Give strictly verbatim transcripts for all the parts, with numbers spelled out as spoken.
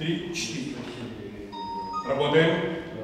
три, четыре. Работаем.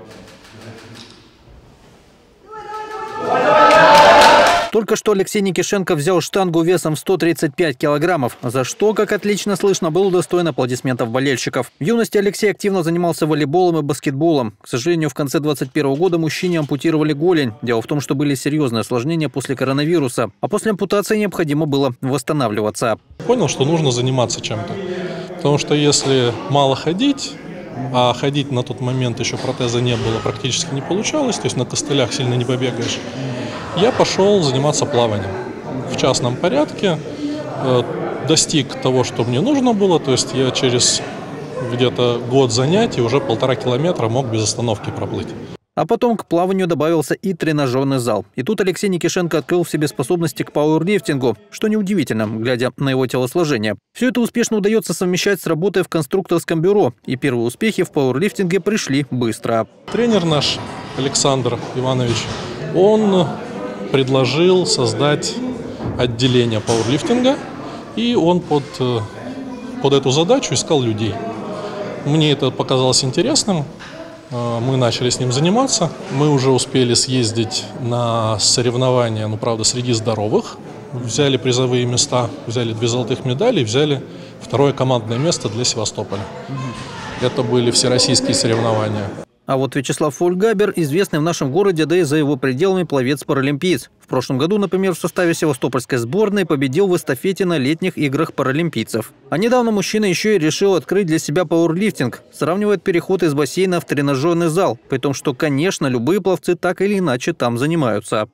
Только что Алексей Никишенко взял штангу весом в сто тридцать пять килограммов, за что, как отлично слышно, был удостоен аплодисментов болельщиков. В юности Алексей активно занимался волейболом и баскетболом. К сожалению, в конце двадцать первого года мужчине ампутировали голень. Дело в том, что были серьезные осложнения после коронавируса, а после ампутации необходимо было восстанавливаться. Понял, что нужно заниматься чем-то, потому что если мало ходить, а ходить на тот момент еще протеза не было, практически не получалось, то есть на костылях сильно не побегаешь, я пошел заниматься плаванием в частном порядке, достиг того, что мне нужно было, то есть я через где-то год занятий уже полтора километра мог без остановки проплыть. А потом к плаванию добавился и тренажерный зал. И тут Алексей Никишенко открыл в себе способности к пауэрлифтингу, что неудивительно, глядя на его телосложение. Все это успешно удается совмещать с работой в конструкторском бюро. И первые успехи в пауэрлифтинге пришли быстро. Тренер наш, Александр Иванович, он предложил создать отделение пауэрлифтинга, и он под, под эту задачу искал людей. Мне это показалось интересным. Мы начали с ним заниматься. Мы уже успели съездить на соревнования, ну, правда, среди здоровых. Взяли призовые места, взяли две золотых медали, взяли второе командное место для Севастополя. Это были всероссийские соревнования. А вот Вячеслав Фольгабер известный в нашем городе, да и за его пределами пловец-паралимпиец. В прошлом году, например, в составе севастопольской сборной победил в эстафете на летних играх паралимпийцев. А недавно мужчина еще и решил открыть для себя пауэрлифтинг. Сравнивает переход из бассейна в тренажерный зал. При том, что, конечно, любые пловцы так или иначе там занимаются.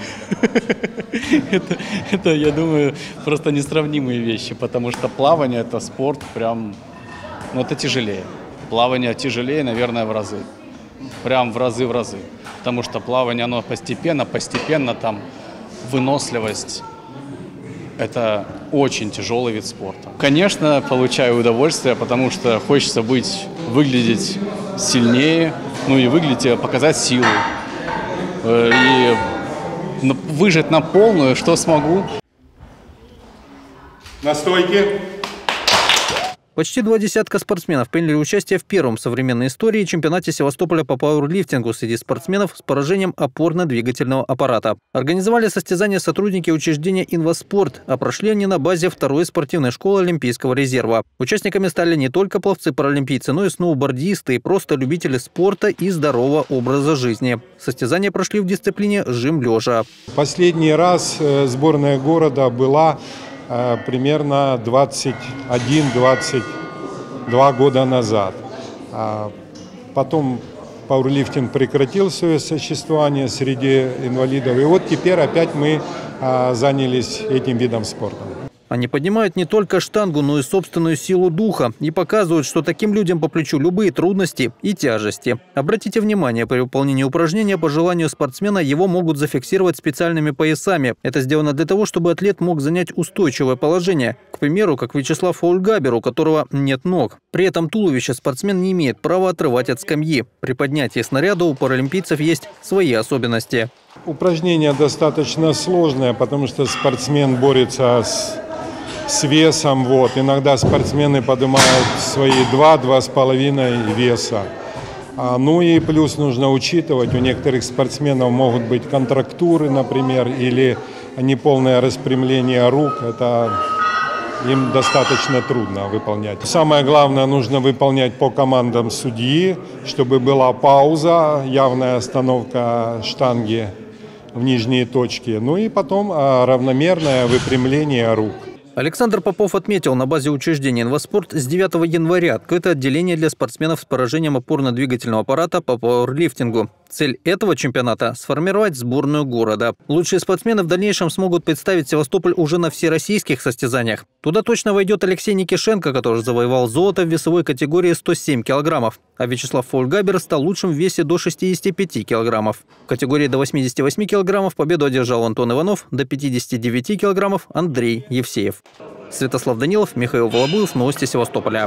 Это, это, я думаю, просто несравнимые вещи, потому что плавание – это спорт прям, ну, это тяжелее. Плавание тяжелее, наверное, в разы. Прям в разы, в разы. Потому что плавание, оно постепенно, постепенно, там, выносливость. Это очень тяжелый вид спорта. Конечно, получаю удовольствие, потому что хочется быть, выглядеть сильнее, ну и выглядеть, показать силу. И выжать на полную, что смогу. На стойке. Почти два десятка спортсменов приняли участие в первом в современной истории чемпионате Севастополя по пауэрлифтингу среди спортсменов с поражением опорно-двигательного аппарата. Организовали состязания сотрудники учреждения «Инваспорт», а прошли они на базе второй спортивной школы Олимпийского резерва. Участниками стали не только пловцы-паралимпийцы, но и сноубордисты, и просто любители спорта и здорового образа жизни. Состязания прошли в дисциплине жим лежа. Последний раз сборная города была примерно двадцать один — двадцать два года назад. Потом пауэрлифтинг прекратил свое существование среди инвалидов. И вот теперь опять мы занялись этим видом спорта. Они поднимают не только штангу, но и собственную силу духа и показывают, что таким людям по плечу любые трудности и тяжести. Обратите внимание, при выполнении упражнения по желанию спортсмена его могут зафиксировать специальными поясами. Это сделано для того, чтобы атлет мог занять устойчивое положение. К примеру, как Вячеслав Фольгабер, у которого нет ног. При этом туловище спортсмен не имеет права отрывать от скамьи. При поднятии снаряда у паралимпийцев есть свои особенности. Упражнение достаточно сложное, потому что спортсмен борется с... с весом. Вот. Иногда спортсмены поднимают свои два-два с половиной веса. А, ну и плюс нужно учитывать, у некоторых спортсменов могут быть контрактуры, например, или неполное распрямление рук. Это им достаточно трудно выполнять. Самое главное, нужно выполнять по командам судьи, чтобы была пауза, явная остановка штанги в нижние точки. Ну и потом а, равномерное выпрямление рук. Александр Попов отметил, на базе учреждения «Инваспорт» с девятого января открыто отделение для спортсменов с поражением опорно-двигательного аппарата по пауэрлифтингу. Цель этого чемпионата – сформировать сборную города. Лучшие спортсмены в дальнейшем смогут представить Севастополь уже на всероссийских состязаниях. Туда точно войдет Алексей Никишенко, который завоевал золото в весовой категории сто семь килограммов. А Вячеслав Фольгабер стал лучшим в весе до шестидесяти пяти килограммов. В категории до восьмидесяти восьми килограммов победу одержал Антон Иванов, до пятидесяти девяти килограммов – Андрей Евсеев. Святослав Данилов, Михаил Волобуев. Новости Севастополя.